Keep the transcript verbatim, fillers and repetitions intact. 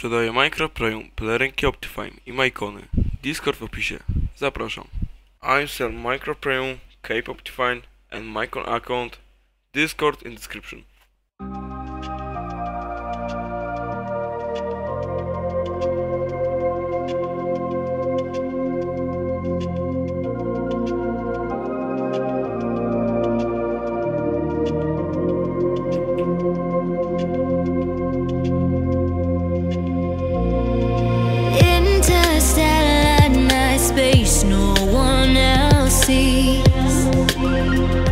Sprzedaję Minecraft Premium, pelerynki Optifine i Majkony. Discord w opisie. Zapraszam. I sell Minecraft Premium, Cape Optifine and Mycon account. Discord in description. Interstellar night space, no one else sees.